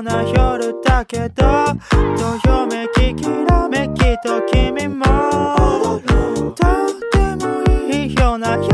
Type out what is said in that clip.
うな夜だけど、どよめききらめきと君もとってもいいような夜